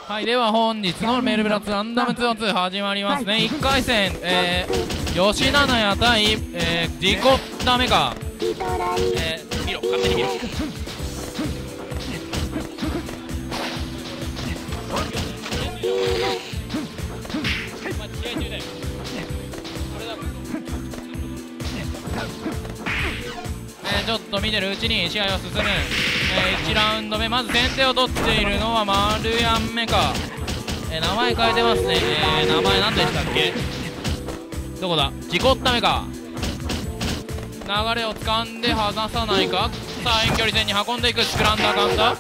はい、では本日のメルブラッツランダム2-2始まりますね。1回戦、吉田納也対、自己ダメか、見ろ、勝手に見ろ。ちょっと見てるうちに試合は進む。1ラウンド目、まず先手を取っているのは丸ヤンメカ。名前変えてますね。名前何でしたっけ。どこだ、事故っためか。流れを掴んで離さないか。さあ遠距離戦に運んでいく。スクランダーカウンター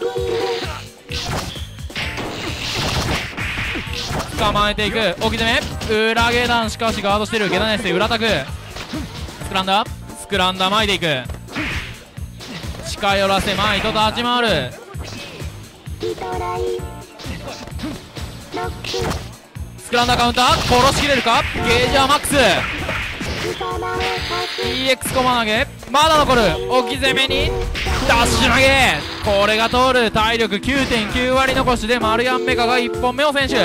捕まえていく。置き攻め裏下段、しかしガードしてる。下段です。裏タクスクランダー巻いていく。近寄らせ前と立ち回る。スクランダーカウンター殺しきれるか。ゲージはマックス。 EX コマ投げまだ残る。置き攻めにダッシュ投げ、これが通る。体力 9.9 割残しで丸ヤンメカが1本目を選手。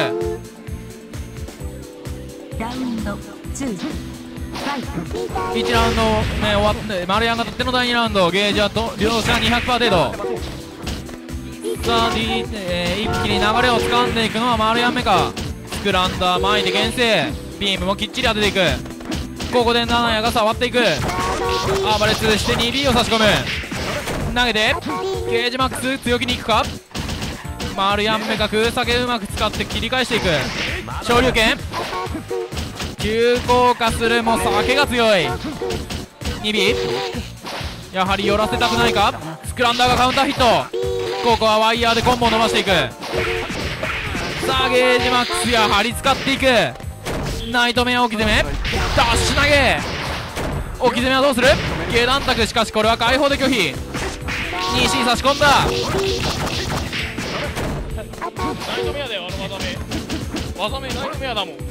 ラウンド2、 1ラウンド目終わって丸ヤンが取っての第2ラウンド。ゲージはと両者 200% 程度。さあ、一気に流れを掴んでいくのは丸ヤンメカ。スクランダー前で牽制、ビームもきっちり当てていく。ここでナナヤが触っていく。アーバレスして 2B を差し込む。投げてゲージマックス強気にいくか。丸ヤンメカ空下げうまく使って切り返していく。昇竜拳急降下するも酒が強い。 2B やはり寄らせたくないか。スクランダーがカウンターヒット。ここはワイヤーでコンボを伸ばしていく。さあゲージマックスやはり使っていく。ナイトメア置き攻めダッシュ投げ。置き攻めはどうする。下段卓、しかしこれは解放で拒否。 2C 差し込んだ。ナイトメアだよ、あの技名ナイトメアだもん。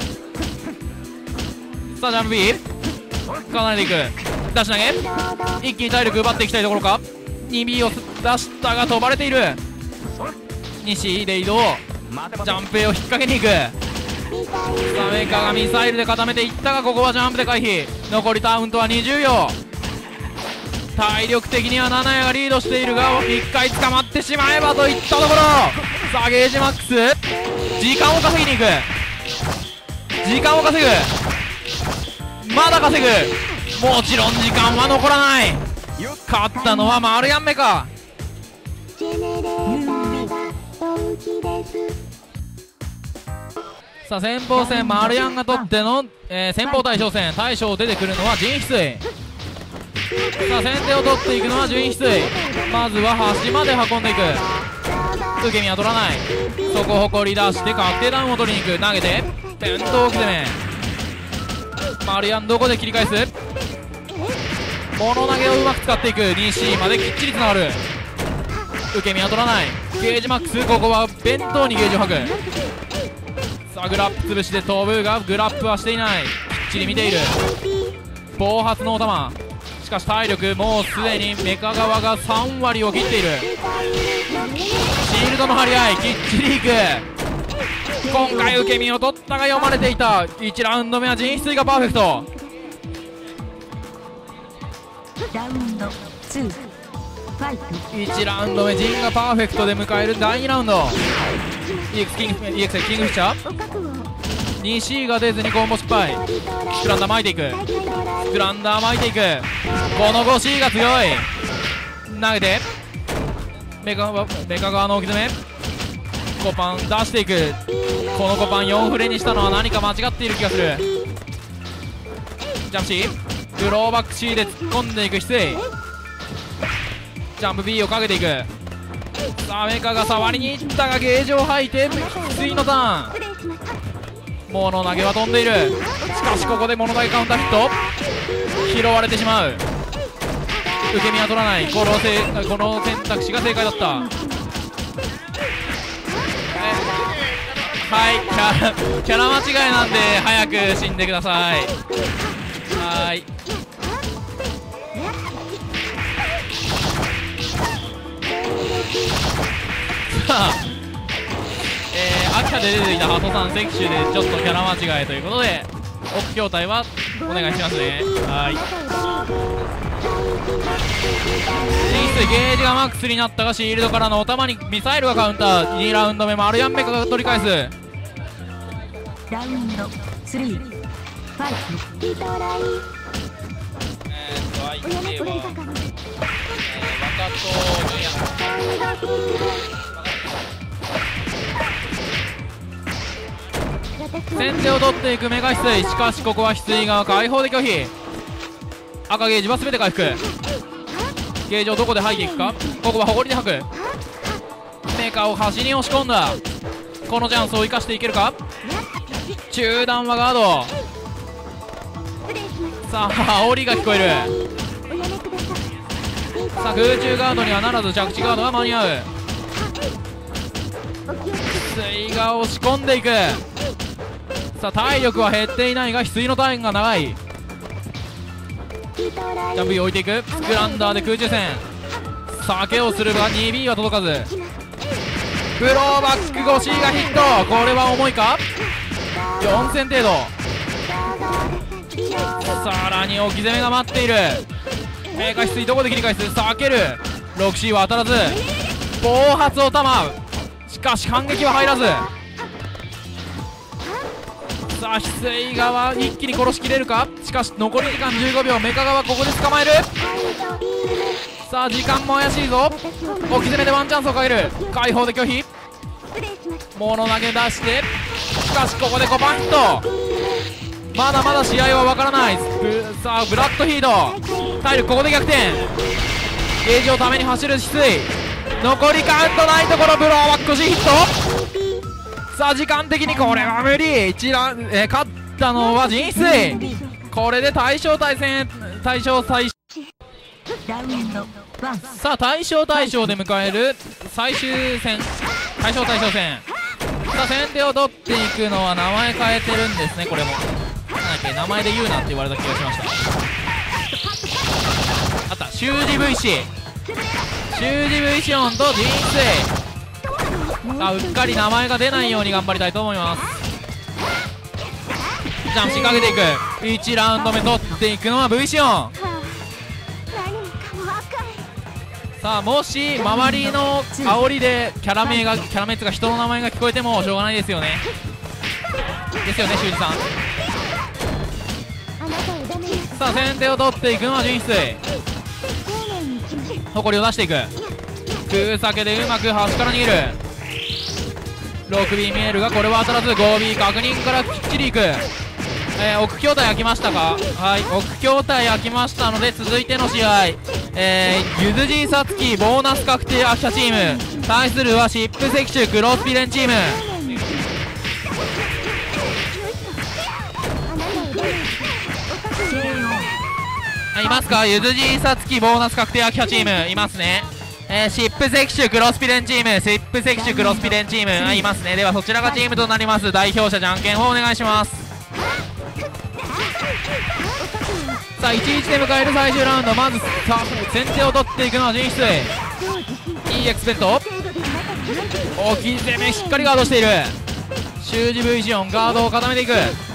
さあジャンプ B 離れていく。ダッシュ投げ一気に体力奪っていきたいところか。 2B を出したが飛ばれている。西で移動、ジャンプ A を引っ掛けにいく。さあメーカーがミサイルで固めていったが、ここはジャンプで回避。残りカウントは20秒。体力的にはナナヤがリードしているが、1回捕まってしまえばといったところ。さあゲージマックス時間を稼ぎに行く。時間を稼ぐ、まだ稼ぐ。もちろん時間は残らない。勝ったのは丸ヤンメカ。さあ先鋒戦丸ヤンが取っての、先鋒対象戦。大将出てくるのは陣翡翠。さあ先手を取っていくのは陣翡翠。まずは端まで運んでいく。受け身は取らない。そこを誇り出して確定ダウンを取りに行く。投げて転倒置き攻め。丸ヤンどこで切り返す。物投げをうまく使っていく。 2C まできっちりつながる。受け身は取らない。ゲージマックス、ここは弁当にゲージを吐く。さあグラップ潰しで飛ぶがグラップはしていない。きっちり見ている。暴発のお玉、しかし体力もうすでにメカ側が3割を切っている。シールドの張り合いきっちりいく。今回受け身を取ったが読まれていた。1ラウンド目は陣翡翠がパーフェクト。 ラウンド2、ファイト。 1ラウンド目陣がパーフェクトで迎える第2ラウンド。 EX キングフィッシャー 2C が出ずにコンボ失敗。スクランダー巻いていく。スクランダー巻いていく。この 5C が強い。投げてメカ側の置き詰め。コパン出していく。このコパン4フレにしたのは何か間違っている気がする。ジャンプ C グローバック C で突っ込んでいく翡翠。ジャンプ B をかけていく。さあメカが触りにいったがゲージを吐いて翡翠のターン。物投げは飛んでいる。しかしここで物投げカウンターヒット。拾われてしまう。受け身は取らない。この選択肢が正解だった。はいキャラ間違いなんで早く死んでください。はい。さあ秋田で出ていたハトさん石手でちょっとキャラ間違えということで奥筐体はお願いしますね。はい、進出ゲージがマックスになったがシールドからのお玉にミサイルがカウンター。2ラウンド目マルヤンメカが取り返す。 ラウンド3ファイト。 相手は若戸純也。先手を取っていくメガ翡翠。しかしここは翡翠が解放で拒否。赤ゲージは全て回復。ゲージをどこで吐いていくか。ここは誇りで吐く。メカを端に押し込んだ。このチャンスを生かしていけるか。中段はガード。さあ煽りが聞こえる。さあ空中ガードにはならず着地ガードが間に合う。翡翠が押し込んでいく。さあ体力は減っていないが翡翠のターンが長い。ジャンプ置いていく。スクランダーで空中戦。避けをするが 2B は届かず。ブローバック越しがヒット。これは重いか。4000程度。さらに置き攻めが待っている。メカ翡翠どこで切り返す。避ける。 6C は当たらず。暴発を玉。しかし反撃は入らず。さあ翡翠側一気に殺しきれるか。しかし残り時間15秒。メカ側ここで捕まえる。さあ時間も怪しいぞ。置き攻めでワンチャンスをかける。解放で拒否。物投げ出して、しかしここで5番ヒット。まだまだ試合は分からない。さあブラッドヒード。体力ここで逆転。ゲージをために走る翡翠。残りカウントないところ。ブローバック腰ヒット。さあ時間的にこれは無理。勝ったのは純粋。これで対象対戦対象対ラウンド1。 さあ対象対象で迎える最終戦。対象対象戦。さあ先手を取っていくのは名前変えてるんですね。これもなんだっけ、名前で言うなって言われた気がしました。あった、習字 VC。 習字 VC オンと純粋。さあうっかり名前が出ないように頑張りたいと思います。ジャンプしかけていく。1ラウンド目取っていくのは V シオン。さあもし周りの煽りでキャラメっていうか人の名前が聞こえてもしょうがないですよね。ですよね修二さん。さあ先手を取っていくのは純粋。誇りを出していく。空避けでうまく端から逃げる。 6B 見えるがこれは当たらず。 5B 確認からきっちりいく。奥筐体開きましたか。はい、奥筐体開きましたので続いての試合、ゆずじさつきボーナス確定秋田チーム対するはシップ石手クロスピレンチーム。いますか。ゆずじさつきボーナス確定秋田チームいますね。シップ石手クロスピレンチーム、シップ石手クロスピレンチームいますね。ではそちらがチームとなります。代表者じゃんけんをお願いします。さあ1-1で迎える最終ラウンド。まず先手を取っていくのは純粋。いいエクスペクト。大きい攻めしっかりガードしている。習字 V シオンガードを固めていく。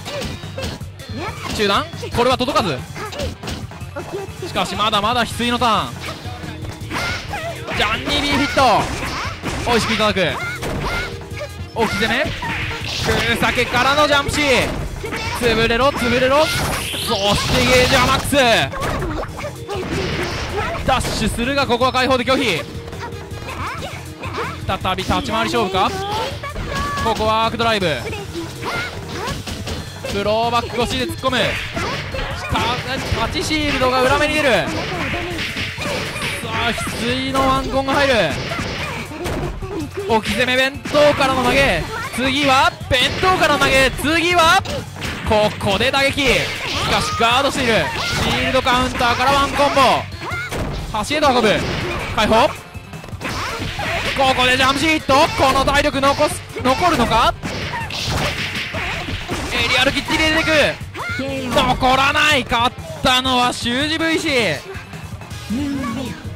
中段これは届かず。しかしまだまだ翡翠のターン。ジャンニー B フィットおいしくいただく。置き攻め空避けからのジャンプシー。潰れろ潰れろ。そしてゲージはマックス。ダッシュするがここは解放で拒否。再び立ち回り勝負か。ここはアークドライブ。スローバック越しで突っ込む。タチシールドが裏目に出る。さあ翡翠のワンコンが入る。置き攻め弁当からの投げ。次は弁当からの投げ。次はここで打撃。しかしガードしている。シールドカウンターからワンコンボ。端へと運ぶ。解放。ここでジャンプシート。この体力残るのか。エリアルきっちり入れていく。残らない。勝ったのは習字 VC。